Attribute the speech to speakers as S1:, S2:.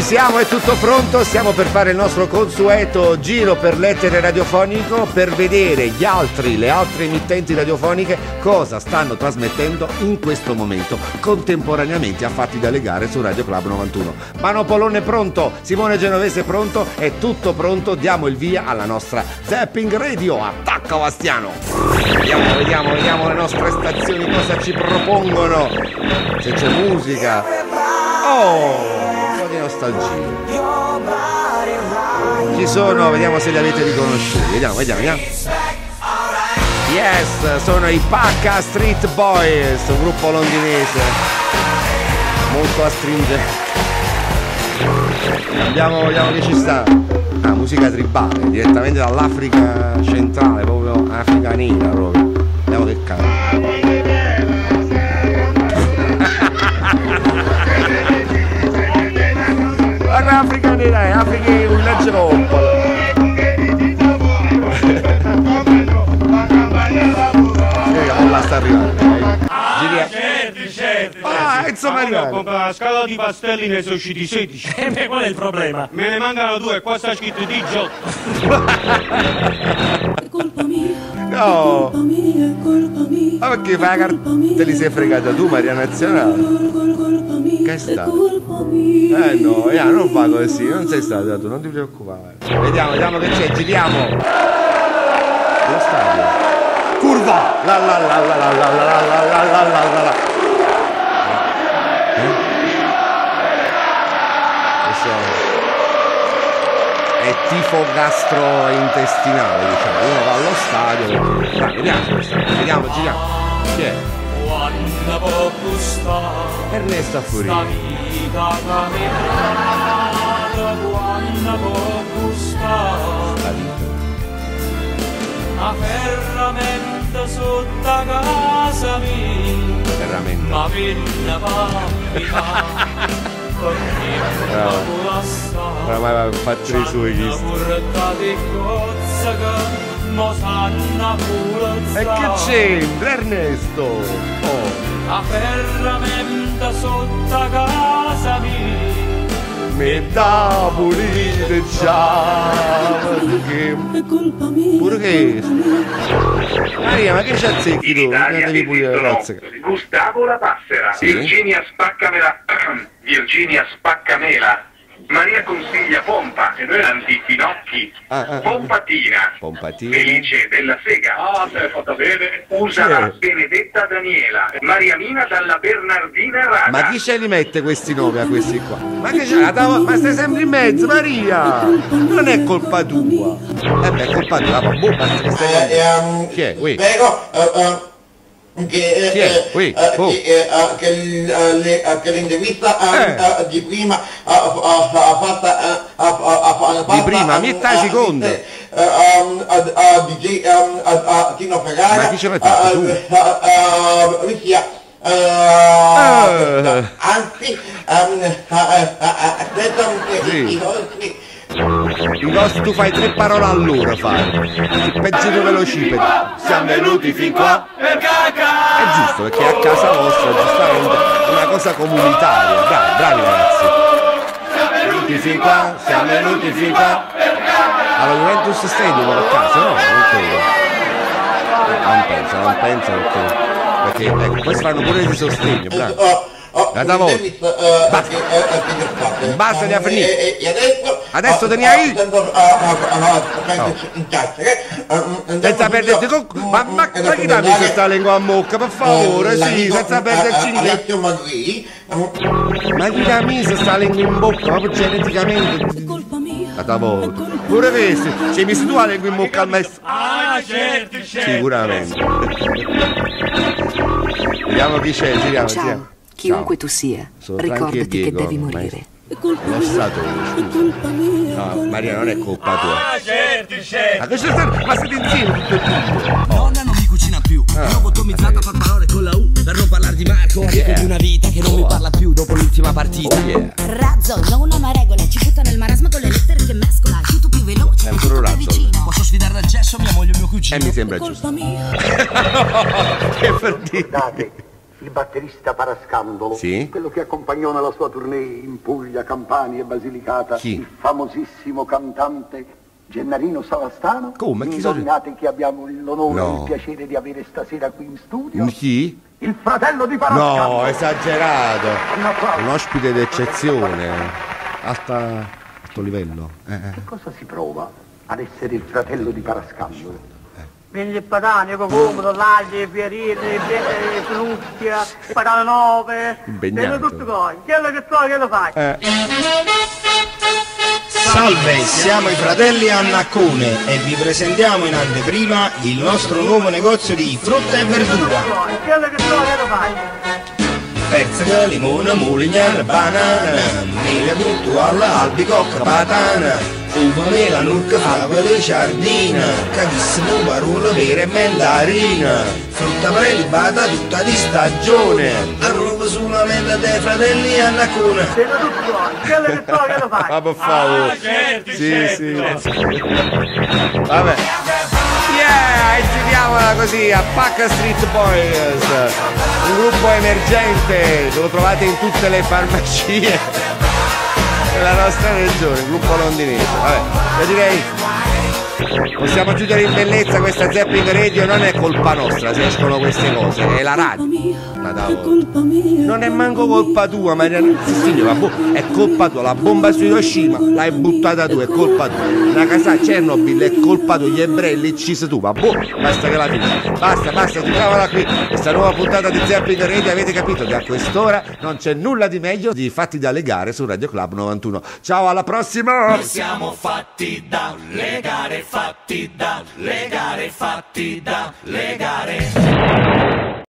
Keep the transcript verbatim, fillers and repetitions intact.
S1: siamo, è tutto pronto, stiamo per fare il nostro consueto giro per l'etere radiofonico per vedere gli altri, le altre emittenti radiofoniche cosa stanno trasmettendo in questo momento, contemporaneamente a fatti dalle gare su Radio Club novantuno. Mano Polone pronto, Simone Genovese pronto, è tutto pronto, diamo il via alla nostra Zapping Radio, attacca Bastiano! Vediamo, vediamo, vediamo le nostre stazioni cosa ci propongono, se c'è musica, oh! Di nostalgia ci sono, vediamo se li avete riconosciuti, vediamo, vediamo, vediamo. Yes, sono i Pacca Street Boys, un gruppo londinese molto astringente. Andiamo, vediamo che ci sta. Ah, musica tribale, direttamente dall'Africa centrale, proprio Africa nera proprio. Vediamo che cazzo. Africa nera è Africa è un villaggio. La sta arrivando.
S2: Ah, certo, certo.
S1: Ah, insomma,
S2: ho comprato la scala di pastelli, ne sono usciti sedici.
S3: E me qual è il problema?
S2: Me ne mancano due, qua sta scritto diciotto.
S4: È colpa mia.
S1: No.
S4: È colpa mia, è colpa mia.
S1: Ma perché fai la carta? Te li sei fregata tu, Maria Nazionale? Che sta? Eh no, yeah, non fa così, non sei stata tu, non ti preoccupare. Vediamo, vediamo che c'è, giriamo. Lo stadio. Curva! La la la la la la la la la la la la. Eh? Questo è tifo gastrointestinale, diciamo. Uno va allo stadio perché... Dai, vediamo, vediamo, giriamo. Chi è? Ernesto Furini.
S5: La ferramenta sotto casa mia,
S1: Ferramenta.
S5: ma pinna papita,
S1: Ora mai fatto i suoi gli e che c'entra Ernesto? Oh.
S5: La ferramenta sotto casa mia,
S1: metà pulite già perché pure che Maria, ma che c'è azzecchi tu?
S6: Italia
S1: Devi pulire la razza.
S6: Gustavo La Passera,
S1: Sì?
S6: Virginia Spaccamela, Virginia Spaccamela, Maria consiglia pompa, antifinocchi,
S1: Ah, ah, ah.
S6: pompatina,
S1: Pompatina.
S6: Felice della Sega, ah, te l'hai fatta bene, usa
S1: Chi è?
S6: la Benedetta Daniela, Mariamina dalla Bernardina Rada.
S1: Ma chi ce li mette questi nomi a questi qua? Ma che c'è? Ma stai sempre in mezzo, Maria! Non è colpa tua! Eh beh, è colpa tua, ma boh, basta che stai
S7: Eh, um,
S1: Chi è? Qui?
S7: Prego, eh, eh, che,
S1: Chi è?
S7: eh,
S1: Qui?
S7: eh,
S1: Oh.
S7: che, eh, eh, che, l- eh, le- eh, che l'intervista eh,
S1: Eh.
S7: eh, di prima ha ha fatta eh, ha- ha- ha fatta,
S1: prima,
S7: eh,
S1: mietta
S7: eh,
S1: seconda.
S7: eh, ehm, eh, eh, D J ehm, eh, eh, Tino Ferrara.
S1: Ma chi ce l'hai fatto, tu?
S7: eh, eh, eh, Lucia, eh,
S1: Eh.
S7: anzi, ehm, eh, eh, eh, aspetta, eh,
S1: Sì.
S7: i nostri-
S1: I nostri, tu fai tre parole all'ora, fai. Peggio di velocipede. Siamo venuti fin qua.
S5: per caca.
S1: È giusto, perché è a casa vostra, giustamente, una cosa comunitaria. Bravi, bravi ragazzi. Siamo venuti fin qua, siamo venuti fin qua. Alla Juventus Stadium a casa, no? Non credo. Non penso, non penso perché. Perché ecco, questi fanno pure di sostegno, bravi.
S7: Oh, oh,
S1: Guarda voi.
S7: Davis, eh,
S1: Basta.
S7: che- eh, eh, che ne fate?
S1: Basta, ne ha finito.
S7: E, e- e adesso
S1: Adesso
S7: oh,
S1: te ne hai?
S7: oh, sento, ah, ah, ah, prenderci in chiacchiere, eh, mm,
S1: Senza
S7: andiamo
S1: perderci
S7: subito,
S1: con...
S7: mm,
S1: Ma,
S7: mm,
S1: ma,
S7: e
S1: ma
S7: dopo
S1: chi dammi
S7: andare,
S1: questa lingua a bocca, per favore,
S7: eh,
S1: sì,
S7: l'amico,
S1: senza
S7: eh,
S1: perderci
S7: eh,
S1: niente.
S7: Alessio Magri, mm,
S1: Ma chi da mise sta lingua in bocca, proprio geneticamente.
S4: È colpa mia.
S1: Da volta. Pure questi, ci messo tu la lingua in bocca al maestro.
S2: Ah, certo, certo.
S1: Sicuramente. Vediamo chi c'è, giriamo,
S8: Ciao,
S1: giriamo.
S8: chiunque
S1: Ciao.
S8: tu sia,
S1: Sono Franchi e
S8: ricordati che
S1: Diego,
S8: devi
S1: maestro.
S8: morire.
S4: È colpa
S1: Lo
S4: mia.
S1: stato,
S4: È colpa mia.
S1: no, Maria, non è colpa tua.
S2: Ah, certo, certo.
S1: Ma che c'è stato? Ma siete insieme tutti e due?
S9: Nonna non mi cucina più,
S1: Ah.
S9: io lobotomizzato a far parole con la U. Per non parlare di Marco, amico
S1: Yeah.
S9: di una vita che non mi parla più dopo l'ultima partita.
S1: Oh yeah.
S10: Razzo, non una regola, ci butta nel marasma con le lettere che mescola, aiuto più veloce,
S1: È un puro razzo.
S10: vicino.
S9: Posso sfidare dal gesso mia moglie e mio
S1: E
S9: cugino.
S1: mi sembra
S4: È
S1: giusto.
S4: colpa mia.
S1: Che per dire.
S3: il batterista Parascandolo,
S1: Sì?
S3: quello che accompagnò nella sua tournée in Puglia, Campania e Basilicata,
S1: Chi?
S3: il famosissimo cantante Gennarino Savastano.
S1: Come? Chi sono?
S3: Indovinate chi abbiamo l'onore
S1: No.
S3: e il piacere di avere stasera qui in studio?
S1: Chi?
S3: Il fratello di Parascandolo.
S1: No, esagerato.
S3: Un applauso.
S1: Un ospite d'eccezione. Alta, alto livello. Eh, eh.
S3: Che cosa si prova ad essere il fratello di Parascandolo?
S8: Prendi il patane, il comodo, l'aglio, il fiorino, il frustia, il patane nuove,
S1: Impegnato.
S8: prendi tutto coi. Quello che so, che lo fai.
S1: Eh.
S11: Salve, siamo i fratelli Annaccone e vi presentiamo in anteprima il nostro nuovo negozio di frutta e verdura.
S8: Quello che so, che lo fai.
S11: Pezzica, limone, mulignan, banana, mele tutto alla albicocca, patana, uva, mela, nucca, favole, giardina, cavissimo, parole, vere e mandarina, frutta prelibata tutta di stagione, arroba sulla mela dei fratelli Annaccone.
S8: Prendi tutto coi. Quello che so, che lo fai.
S1: Ah, per favore.
S2: Ah, certo,
S1: Sì,
S2: certo.
S1: sì. Vabbè. Yeah, e giriamola così a Pacca Street Boys, un gruppo emergente, lo trovate in tutte le farmacie della nostra regione, un gruppo londinese. Vabbè, io direi possiamo chiudere in bellezza questa Zapping Radio, non è colpa nostra se escono queste cose, è la radio.
S4: È colpa mia.
S1: Non è manco colpa tua, Mariana Signora, boh, è colpa tua, la bomba su Hiroshima l'hai buttata tu, è colpa tua. La casa a Chernobyl è colpa tua, gli ebrei li uccisi tu, ma boh, basta che la fine. Basta, basta, chiudiamola qui. Questa nuova puntata di Zapping Radio, avete capito che a quest'ora non c'è nulla di meglio di Fatti da legare su Radio Club novantuno. Ciao, alla prossima!
S5: Siamo fatti da legare, fatti da legare, fatti da legare.